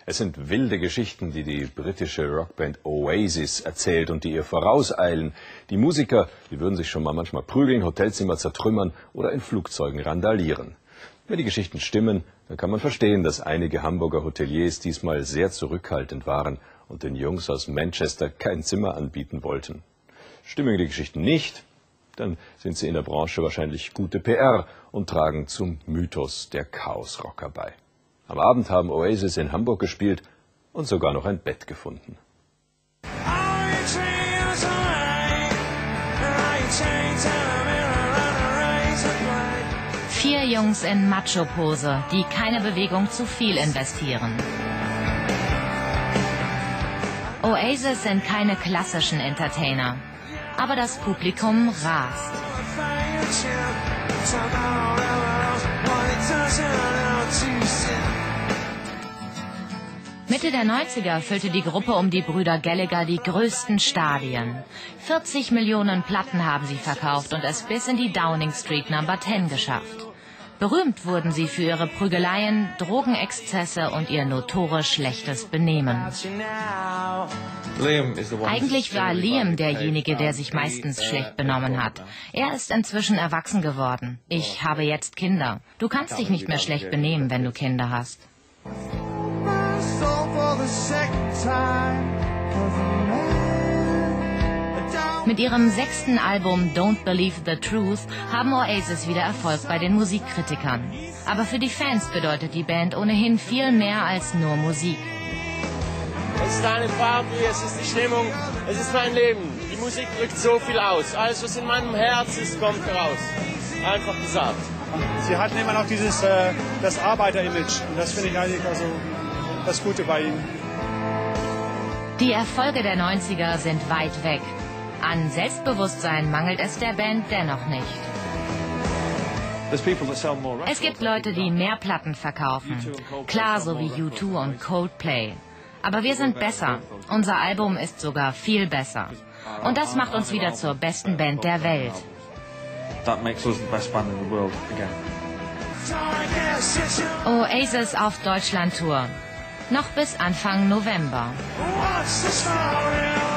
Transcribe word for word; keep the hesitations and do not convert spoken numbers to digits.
Es sind wilde Geschichten, die die britische Rockband Oasis erzählt und die ihr vorauseilen. Die Musiker, die würden sich schon mal manchmal prügeln, Hotelzimmer zertrümmern oder in Flugzeugen randalieren. Wenn die Geschichten stimmen, dann kann man verstehen, dass einige Hamburger Hoteliers diesmal sehr zurückhaltend waren und den Jungs aus Manchester kein Zimmer anbieten wollten. Stimmen die Geschichten nicht, dann sind sie in der Branche wahrscheinlich gute P R und tragen zum Mythos der Chaosrocker bei. Am Abend haben Oasis in Hamburg gespielt und sogar noch ein Bett gefunden. Vier Jungs in Macho-Pose, die keine Bewegung zu viel investieren. Oasis sind keine klassischen Entertainer, aber das Publikum rast. Mitte der neunziger füllte die Gruppe um die Brüder Gallagher die größten Stadien. vierzig Millionen Platten haben sie verkauft und es bis in die Downing Street Number zehn geschafft. Berühmt wurden sie für ihre Prügeleien, Drogenexzesse und ihr notorisch schlechtes Benehmen. Eigentlich war Liam derjenige, der sich meistens schlecht benommen hat. Er ist inzwischen erwachsen geworden. Ich habe jetzt Kinder. Du kannst dich nicht mehr schlecht benehmen, wenn du Kinder hast. Mit ihrem sechsten Album Don't Believe the Truth haben Oasis wieder Erfolg bei den Musikkritikern. Aber für die Fans bedeutet die Band ohnehin viel mehr als nur Musik. Es ist eine Party, es ist die Stimmung, es ist mein Leben. Die Musik drückt so viel aus. Alles, was in meinem Herz ist, kommt raus. Einfach gesagt. Sie hatten immer noch dieses äh, das Arbeiter-Image. Und das finde ich eigentlich also das Gute bei ihnen. Die Erfolge der neunziger sind weit weg. An Selbstbewusstsein mangelt es der Band dennoch nicht. Es gibt Leute, die mehr Platten verkaufen. Klar, so wie U zwei und Coldplay. Aber wir sind besser. Unser Album ist sogar viel besser. Und das macht uns wieder zur besten Band der Welt. Oasis auf Deutschland-Tour. Noch bis Anfang November.